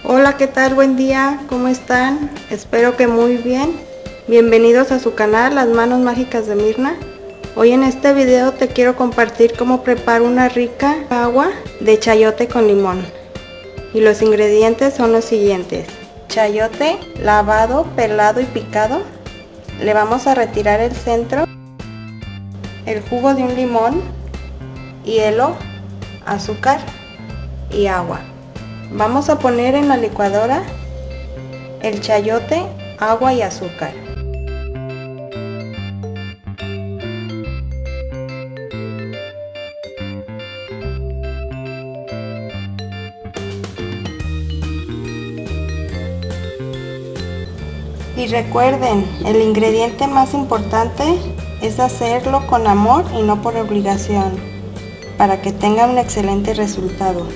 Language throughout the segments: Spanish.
Hola, ¿qué tal? Buen día, ¿cómo están? Espero que muy bien. Bienvenidos a su canal Las Manos Mágicas de Mirna. Hoy en este video te quiero compartir cómo preparo una rica agua de chayote con limón. Y los ingredientes son los siguientes: chayote lavado, pelado y picado. Le vamos a retirar el centro, el jugo de un limón, hielo, azúcar y agua. Vamos a poner en la licuadora el chayote, agua y azúcar. Y recuerden, el ingrediente más importante es hacerlo con amor y no por obligación, para que tenga un excelente resultado.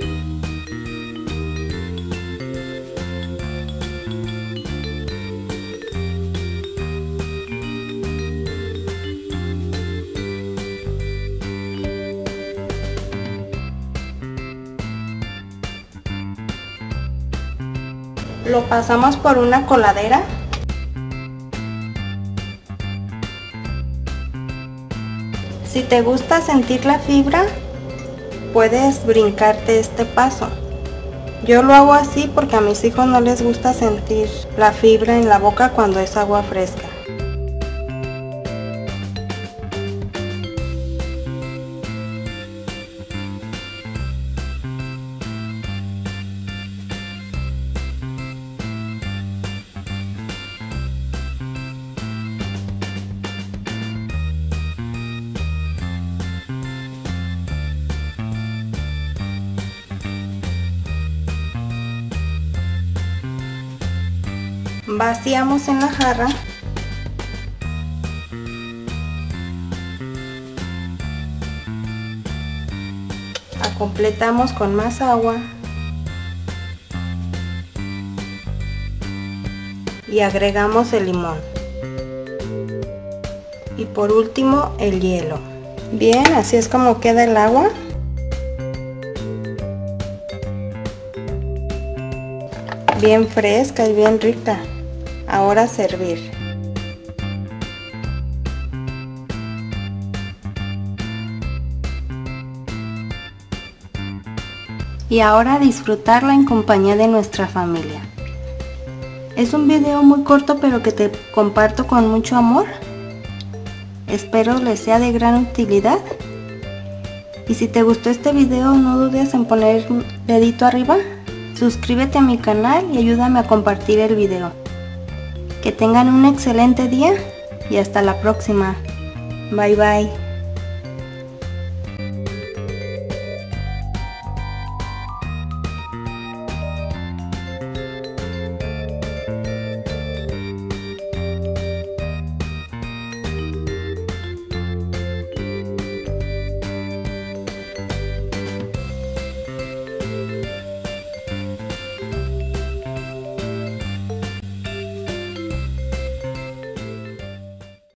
Lo pasamos por una coladera. Si te gusta sentir la fibra, puedes brincarte este paso. Yo lo hago así porque a mis hijos no les gusta sentir la fibra en la boca cuando es agua fresca. Vaciamos en la jarra. Completamos con más agua. Y agregamos el limón. Y por último el hielo. Bien, así es como queda el agua. Bien fresca y bien rica. Ahora servir. Y ahora disfrutarla en compañía de nuestra familia. Es un video muy corto pero que te comparto con mucho amor. Espero les sea de gran utilidad. Y si te gustó este video, no dudes en poner un dedito arriba. Suscríbete a mi canal y ayúdame a compartir el video. Que tengan un excelente día y hasta la próxima. Bye bye.